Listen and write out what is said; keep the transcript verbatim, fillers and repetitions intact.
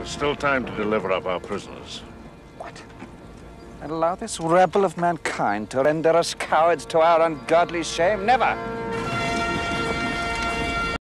There's still time to deliver up our prisoners. What? And allow this rebel of mankind to render us cowards to our ungodly shame? Never!